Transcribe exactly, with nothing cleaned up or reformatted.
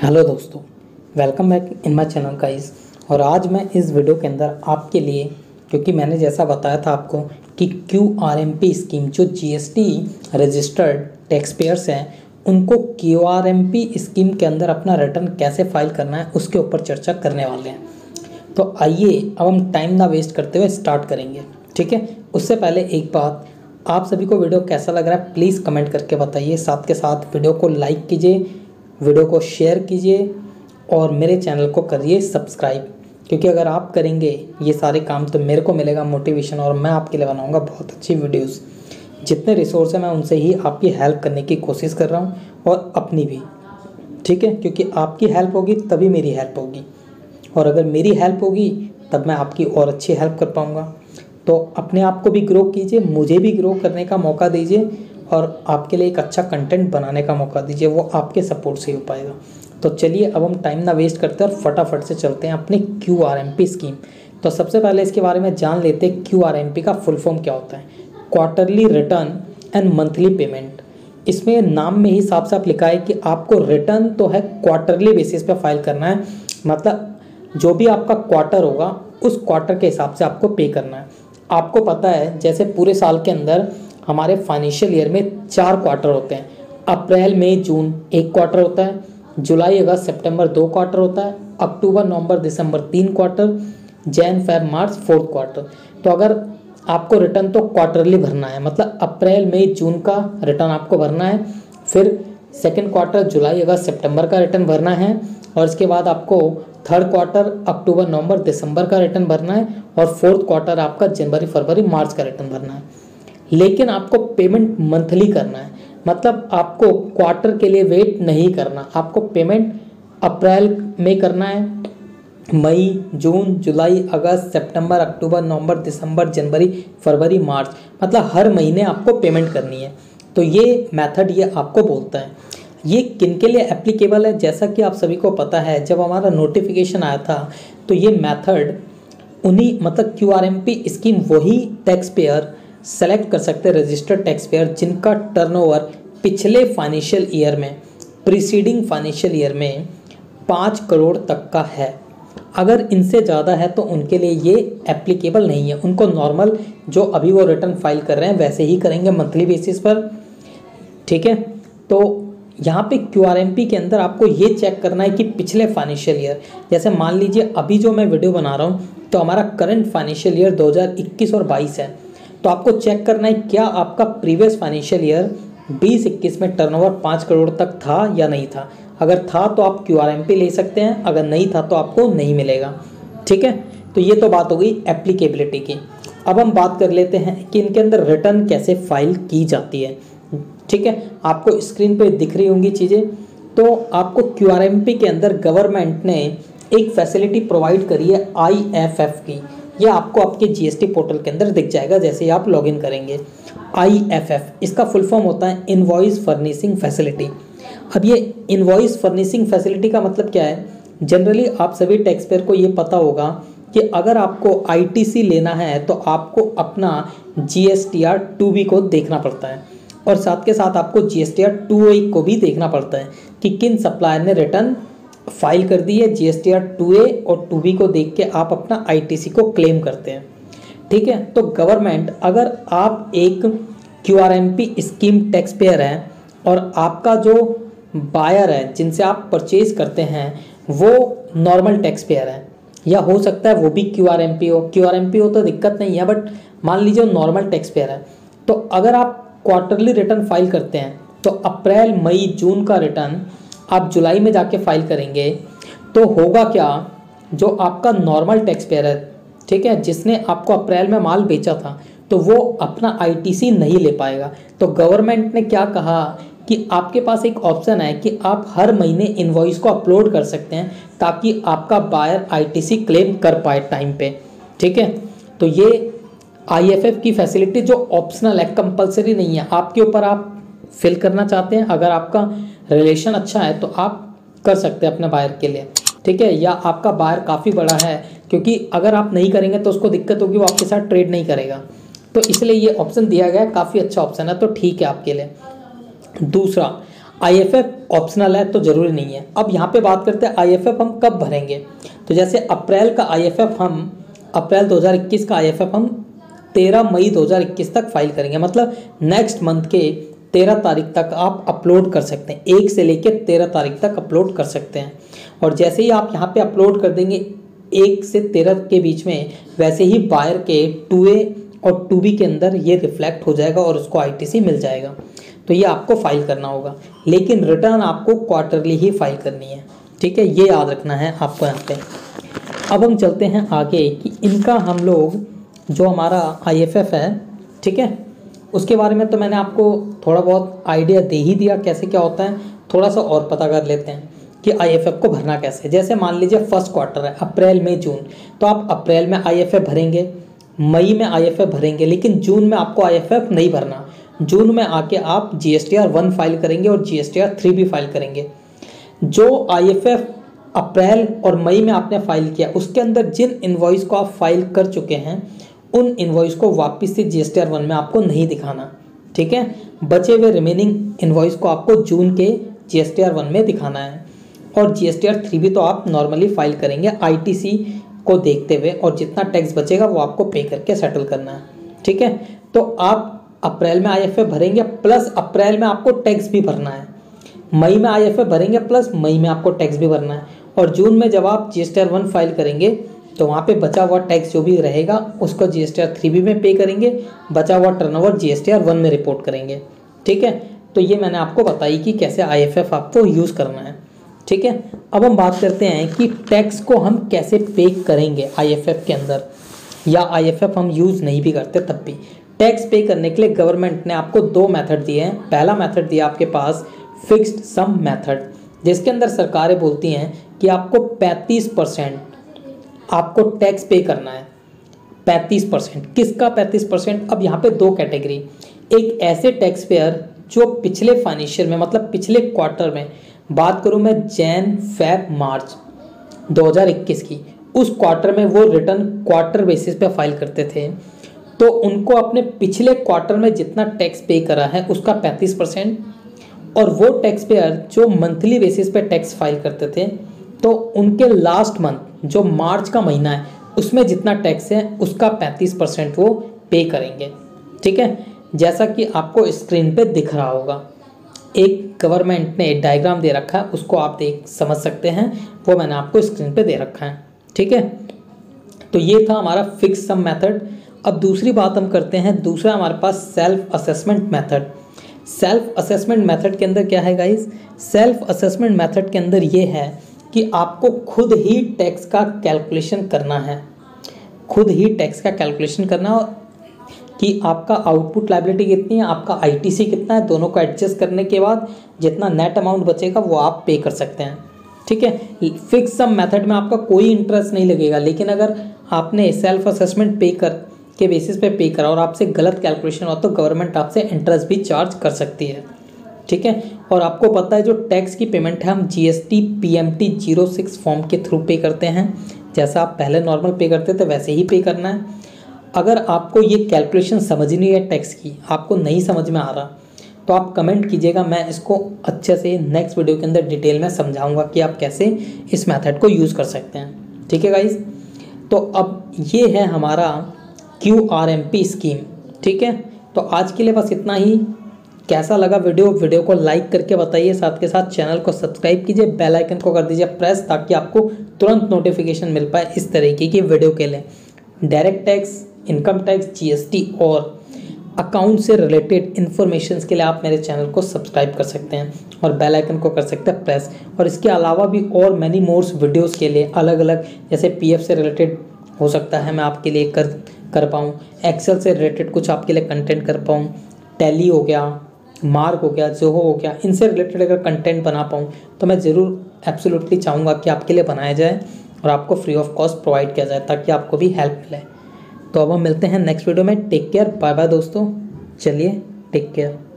Hello दोस्तों, welcome back in my channel guys. और आज मैं इस वीडियो के अंदर आपके लिए, क्योंकि मैंने जैसा बताया था आपको कि Q R M P scheme जो G S T registered tax payers हैं उनको Q R M P scheme के अंदर अपना रिटर्न कैसे फाइल करना है उसके ऊपर चर्चा करने वाले हैं। तो आइए अब हम टाइम ना वेस्ट करते हुए स्टार्ट करेंगे। ठीक है, उससे पहले एक बात, आप सभी को वीडियो कैसा लग रहा है प्लीज़ कमेंट करके बताइए। साथ के साथ वीडियो को लाइक कीजिए, वीडियो को शेयर कीजिए और मेरे चैनल को करिए सब्सक्राइब, क्योंकि अगर आप करेंगे ये सारे काम तो मेरे को मिलेगा मोटिवेशन और मैं आपके लिए बनाऊंगा बहुत अच्छी वीडियोस। जितने रिसोर्स हैं मैं उनसे ही आपकी हेल्प करने की कोशिश कर रहा हूँ और अपनी भी। ठीक है, क्योंकि आपकी हेल्प होगी तभी मेरी हेल्प होगी, और अगर मेरी हेल्प होगी तब मैं आपकी और अच्छी हेल्प कर पाऊँगा। तो अपने आप को भी ग्रो कीजिए, मुझे भी ग्रो करने का मौका दीजिए और आपके लिए एक अच्छा कंटेंट बनाने का मौका दीजिए, वो आपके सपोर्ट से ही हो पाएगा। तो चलिए अब हम टाइम ना वेस्ट करते हैं और फटाफट से चलते हैं अपनी Q R M P scheme. तो सबसे पहले इसके बारे में जान लेते हैं क्यू आर एम पी का फुल फॉर्म क्या होता है। Quarterly return and monthly payment. इसमें नाम में ही साफ साफ लिखा है कि आपको रिटर्न तो है क्वार्टरली बेसिस पे फाइल करना है, मतलब जो भी आपका क्वार्टर होगा उस क्वार्टर के हिसाब से आपको पे करना है। आपको पता है जैसे पूरे साल के अंदर हमारे फाइनेंशियल ईयर में चार क्वार्टर होते हैं। अप्रैल मई जून एक क्वार्टर होता है, जुलाई अगस्त सितंबर दो क्वार्टर होता है, अक्टूबर नवंबर दिसंबर तीन quarter, Jan Feb March fourth quarter. तो अगर आपको रिटर्न तो क्वार्टरली भरना है, मतलब अप्रैल मई जून का रिटर्न आपको भरना है, फिर सेकेंड क्वार्टर जुलाई अगस्त सितंबर का रिटर्न भरना है, और इसके बाद आपको थर्ड क्वार्टर अक्टूबर नवंबर दिसंबर का रिटर्न भरना है, और फोर्थ क्वार्टर आपका जनवरी फरवरी मार्च का रिटर्न भरना है। लेकिन आपको पेमेंट मंथली करना है, मतलब आपको क्वार्टर के लिए वेट नहीं करना। आपको पेमेंट अप्रैल में करना है, मई जून जुलाई अगस्त सितंबर अक्टूबर नवंबर दिसंबर जनवरी फरवरी मार्च, मतलब हर महीने आपको पेमेंट करनी है। तो ये मेथड ये आपको बोलता है। ये किन के लिए एप्लीकेबल है, जैसा कि आप सभी को पता है जब हमारा नोटिफिकेशन आया था तो ये मेथड उन्हीं, मतलब Q R M P scheme वही टैक्स पेयर सेलेक्ट कर सकते हैं, रजिस्टर्ड टैक्स पेयर जिनका टर्नओवर पिछले फाइनेंशियल ईयर में, प्रीसीडिंग फाइनेंशियल ईयर में पाँच करोड़ तक का है। अगर इनसे ज़्यादा है तो उनके लिए ये एप्लीकेबल नहीं है। उनको नॉर्मल जो अभी वो रिटर्न फाइल कर रहे हैं वैसे ही करेंगे मंथली बेसिस पर। ठीक है, तो यहाँ पे क्यू आर एम पी के अंदर आपको ये चेक करना है कि पिछले फाइनेंशियल ईयर, जैसे मान लीजिए अभी जो मैं वीडियो बना रहा हूँ तो हमारा करंट फाइनेंशियल ईयर दो हज़ार इक्कीस और बाईस है, तो आपको चेक करना है क्या आपका प्रीवियस फाइनेंशियल ईयर बीस इक्कीस में टर्नओवर पाँच करोड़ तक था या नहीं था। अगर था तो आप क्यू आर एम पी ले सकते हैं, अगर नहीं था तो आपको नहीं मिलेगा। ठीक है, तो ये तो बात हो गई एप्लीकेबिलिटी की। अब हम बात कर लेते हैं कि इनके अंदर रिटर्न कैसे फाइल की जाती है। ठीक है, आपको स्क्रीन पे दिख रही होंगी चीज़ें। तो आपको क्यू आर एम पी के अंदर गवर्नमेंट ने एक फैसिलिटी प्रोवाइड करी है आई एफ एफ की। ये आपको आपके जी एस टी पोर्टल के अंदर दिख जाएगा जैसे ही आप लॉगिन करेंगे। आई एफ एफ इसका फुल फॉर्म होता है इनवॉइस फर्निशिंग फैसिलिटी। अब ये इनवॉइस फर्निशिंग फैसिलिटी का मतलब क्या है, जनरली आप सभी टैक्स पेयर को ये पता होगा कि अगर आपको आई टी सी लेना है तो आपको अपना G S T R two B को देखना पड़ता है, और साथ के साथ आपको G S T R two A को भी देखना पड़ता है कि किन सप्लायर ने रिटर्न फाइल कर दी है। G S T R two A और टू बी को देख के आप अपना आई टी सी को क्लेम करते हैं। ठीक है, तो गवर्नमेंट, अगर आप एक Q R M P scheme tax payer हैं और आपका जो बायर है जिनसे आप परचेज करते हैं वो नॉर्मल टैक्स पेयर है, या हो सकता है वो भी क्यू आर एम पी हो, क्यू आर एम पी हो तो दिक्कत नहीं है, बट मान लीजिए नॉर्मल टैक्स पेयर है, तो अगर आप क्वार्टरली रिटर्न फाइल करते हैं तो अप्रैल मई जून का रिटर्न आप जुलाई में जाके फाइल करेंगे तो होगा क्या, जो आपका नॉर्मल टैक्स पेयर है, ठीक है, जिसने आपको अप्रैल में माल बेचा था, तो वो अपना आई टी सी नहीं ले पाएगा। तो गवर्नमेंट ने क्या कहा कि आपके पास एक ऑप्शन है कि आप हर महीने इनवॉइस को अपलोड कर सकते हैं ताकि आपका buyer I T C claim कर पाए टाइम पे। ठीक है, तो ये आई एफ एफ की फैसिलिटी जो ऑप्शनल है, कंपलसरी नहीं है, आपके ऊपर आप फिल करना चाहते हैं, अगर आपका रिलेशन अच्छा है तो आप कर सकते हैं अपने बायर के लिए। ठीक है, या आपका बायर काफ़ी बड़ा है, क्योंकि अगर आप नहीं करेंगे तो उसको दिक्कत होगी, वो आपके साथ ट्रेड नहीं करेगा, तो इसलिए ये ऑप्शन दिया गया है, काफ़ी अच्छा ऑप्शन है, तो ठीक है आपके लिए। दूसरा, आईएफएफ ऑप्शनल है तो ज़रूरी नहीं है। अब यहाँ पे बात करते हैं आईएफएफ हम कब भरेंगे। तो जैसे अप्रैल का आईएफएफ हम अप्रैल दो हज़ार इक्कीस का आईएफएफ हम तेरह मई दो हज़ार इक्कीस तक फाइल करेंगे, मतलब नेक्स्ट मंथ के तेरह तारीख तक आप अपलोड कर सकते हैं। एक से लेकर तेरह तारीख तक अपलोड कर सकते हैं। और जैसे ही आप यहाँ पे अपलोड कर देंगे एक से तेरह के बीच में, वैसे ही बायर के टू ए और टू बी के अंदर ये रिफ्लेक्ट हो जाएगा और उसको आईटीसी मिल जाएगा। तो ये आपको फाइल करना होगा, लेकिन रिटर्न आपको क्वार्टरली ही फाइल करनी है। ठीक है, ये याद रखना है आपको यहाँ पे। अब हम चलते हैं आगे कि इनका हम लोग जो हमारा आईएफएफ है, ठीक है, उसके बारे में तो मैंने आपको थोड़ा बहुत आइडिया दे ही दिया कैसे क्या होता है। थोड़ा सा और पता कर लेते हैं कि आईएफएफ को भरना कैसे। जैसे मान लीजिए फर्स्ट क्वार्टर है अप्रैल मई जून, तो आप अप्रैल में आईएफएफ भरेंगे, मई में आईएफएफ भरेंगे, लेकिन जून में आपको आईएफएफ नहीं भरना। जून में आके आप जीएसटीआर वन फाइल करेंगे और जीएसटीआर थ्री भी फाइल करेंगे। जो आईएफएफ अप्रैल और मई में आपने फाइल किया उसके अंदर जिन इनवॉइस को आप फाइल कर चुके हैं उन इनवॉइस को वापस से जीएसटीआर वन में आपको नहीं दिखाना। ठीक है, बचे हुए रिमेनिंग इनवॉइस को आपको जून के जीएसटीआर वन में दिखाना है। और जीएसटीआर थ्री भी तो आप नॉर्मली फाइल करेंगे आईटीसी को देखते हुए, और जितना टैक्स बचेगा वो आपको पे करके सेटल करना है। ठीक है, तो आप अप्रैल में आईएफएफ भरेंगे प्लस अप्रैल में आपको टैक्स भी भरना है, मई में आईएफएफ भरेंगे प्लस मई में आपको टैक्स भी भरना है, और जून में जब आप जीएसटीआर वन फाइल करेंगे तो वहाँ पे बचा हुआ टैक्स जो भी रहेगा उसको जीएसटीआर थ्री बी में पे करेंगे, बचा हुआ टर्नओवर जीएसटीआर वन में रिपोर्ट करेंगे। ठीक है, तो ये मैंने आपको बताई कि कैसे आईएफएफ आपको यूज़ करना है। ठीक है, अब हम बात करते हैं कि टैक्स को हम कैसे पे करेंगे आईएफएफ के अंदर, या आईएफएफ हम यूज़ नहीं भी करते तब भी टैक्स पे करने के लिए गवर्नमेंट ने आपको दो मेथड दिए हैं। पहला मेथड दिया आपके पास फिक्स्ड सम मेथड, जिसके अंदर सरकारें बोलती हैं कि आपको पैंतीस परसेंट आपको टैक्स पे करना है। पैंतीस परसेंट किसका पैंतीस परसेंट? अब यहाँ पे दो कैटेगरी, एक ऐसे टैक्स पेयर जो पिछले फाइनेंशियल में, मतलब पिछले क्वार्टर में, बात करूँ मैं जैन फेब मार्च दो हज़ार इक्कीस की, उस क्वार्टर में वो रिटर्न क्वार्टर बेसिस पे फाइल करते थे, तो उनको अपने पिछले क्वार्टर में जितना टैक्स पे करा है उसका पैंतीस परसेंट, और वो टैक्स पेयर जो मंथली बेसिस पे टैक्स फाइल करते थे तो उनके लास्ट मंथ जो मार्च का महीना है उसमें जितना टैक्स है उसका पैंतीस परसेंट वो पे करेंगे। ठीक है, जैसा कि आपको स्क्रीन पे दिख रहा होगा, एक गवर्नमेंट ने डायग्राम दे रखा है, उसको आप देख समझ सकते हैं, वो मैंने आपको स्क्रीन पे दे रखा है। ठीक है, तो ये था हमारा फिक्स सम मेथड। अब दूसरी बात हम करते हैं, दूसरा हमारे पास self assessment method. Self assessment method के अंदर क्या है गाइस? सेल्फ असेसमेंट मेथड के अंदर ये है कि आपको खुद ही टैक्स का कैलकुलेशन करना है, खुद ही टैक्स का कैलकुलेशन करना कि आपका आउटपुट लायबिलिटी कितनी है, आपका आईटीसी कितना है, दोनों को एडजस्ट करने के बाद जितना नेट अमाउंट बचेगा वो आप पे कर सकते हैं। ठीक है, फिक्स सम मेथड में आपका कोई इंटरेस्ट नहीं लगेगा, लेकिन अगर आपने सेल्फ असेसमेंट पे कर के बेसिस पे पे करा और आपसे गलत कैलकुलेशन हो तो गवर्नमेंट आपसे इंटरेस्ट भी चार्ज कर सकती है। ठीक है, और आपको पता है जो टैक्स की पेमेंट है हम GST PMT zero six form के थ्रू पे करते हैं, जैसा आप पहले नॉर्मल पे करते थे वैसे ही पे करना है। अगर आपको ये कैलकुलेशन समझनी है टैक्स की, आपको नहीं समझ में आ रहा तो आप कमेंट कीजिएगा, मैं इसको अच्छे से नेक्स्ट वीडियो के अंदर डिटेल में समझाऊंगा कि आप कैसे इस मेथड को यूज़ कर सकते हैं। ठीक है गाइज, तो अब ये है हमारा Q R M P scheme. ठीक है, तो आज के लिए बस इतना ही। कैसा लगा वीडियो वीडियो को लाइक करके बताइए, साथ के साथ चैनल को सब्सक्राइब कीजिए, बेल आइकन को कर दीजिए प्रेस, ताकि आपको तुरंत नोटिफिकेशन मिल पाए इस तरीके की वीडियो के लिए। Direct tax, income tax, GST और अकाउंट से रिलेटेड इन्फॉर्मेशन के लिए आप मेरे चैनल को सब्सक्राइब कर सकते हैं और बेल आइकन को कर सकते हैं प्रेस। और इसके अलावा भी और मैनी मोर्स वीडियोस के लिए अलग अलग, जैसे पीएफ से रिलेटेड हो सकता है मैं आपके लिए कर कर पाऊँ, एक्सेल से रिलेटेड कुछ आपके लिए कंटेंट कर पाऊँ, टैली हो गया, मार्क हो गया, जोहो हो गया, इनसे रिलेटेड अगर कंटेंट बना पाऊँ तो मैं ज़रूर एब्सोल्युटली चाहूँगा कि आपके लिए बनाया जाए और आपको फ्री ऑफ कॉस्ट प्रोवाइड किया जाए, ताकि आपको भी हेल्प मिले। तो अब हम मिलते हैं नेक्स्ट वीडियो में। टेक केयर, बाय बाय दोस्तों, चलिए टेक केयर।